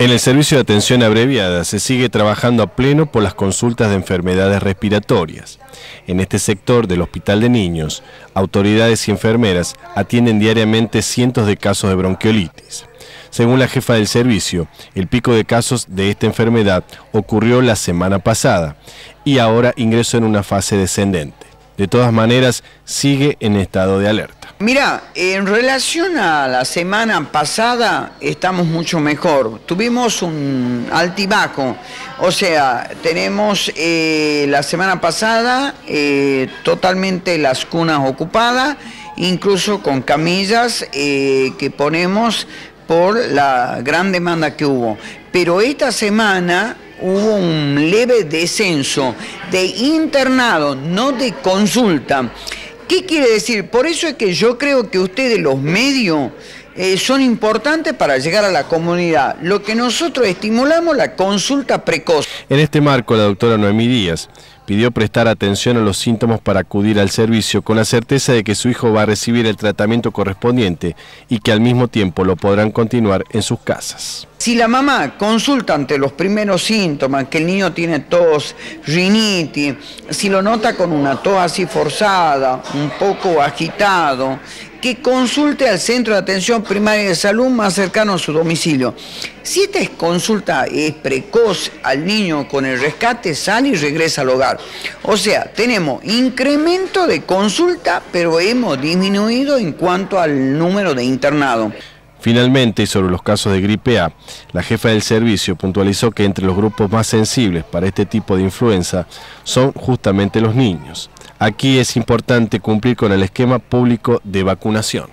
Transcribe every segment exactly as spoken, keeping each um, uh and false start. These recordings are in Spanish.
En el servicio de atención abreviada se sigue trabajando a pleno por las consultas de enfermedades respiratorias. En este sector del Hospital de Niños, autoridades y enfermeras atienden diariamente cientos de casos de bronquiolitis. Según la jefa del servicio, el pico de casos de esta enfermedad ocurrió la semana pasada y ahora ingresó en una fase descendente. De todas maneras, sigue en estado de alerta. Mira, en relación a la semana pasada estamos mucho mejor. Tuvimos un altibajo, o sea, tenemos eh, la semana pasada eh, totalmente las cunas ocupadas, incluso con camillas eh, que ponemos por la gran demanda que hubo. Pero esta semana hubo un leve descenso de internado, no de consulta. ¿Qué quiere decir? Por eso es que yo creo que ustedes, los medios, eh, son importantes para llegar a la comunidad. Lo que nosotros estimulamos, la consulta precoz. En este marco, la doctora Noemí Díaz pidió prestar atención a los síntomas para acudir al servicio con la certeza de que su hijo va a recibir el tratamiento correspondiente y que al mismo tiempo lo podrán continuar en sus casas. Si la mamá consulta ante los primeros síntomas, que el niño tiene tos, rinitis, si lo nota con una tos así forzada, un poco agitado, que consulte al centro de atención primaria de salud más cercano a su domicilio. Si esta consulta es precoz al niño con el rescate, sale y regresa al hogar. O sea, tenemos incremento de consulta, pero hemos disminuido en cuanto al número de internados. Finalmente, sobre los casos de gripe A, la jefa del servicio puntualizó que entre los grupos más sensibles para este tipo de influenza son justamente los niños. Aquí es importante cumplir con el esquema público de vacunación.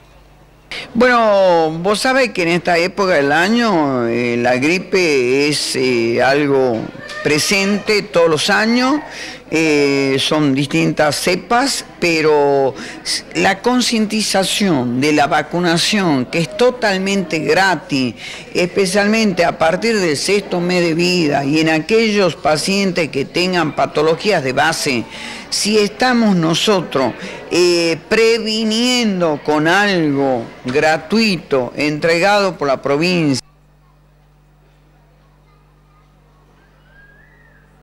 Bueno, vos sabés que en esta época del año eh, la gripe es eh, algo presente todos los años, eh, son distintas cepas, pero la concientización de la vacunación, que es totalmente gratis, especialmente a partir del sexto mes de vida y en aquellos pacientes que tengan patologías de base, si estamos nosotros eh, previniendo con algo gratuito, entregado por la provincia,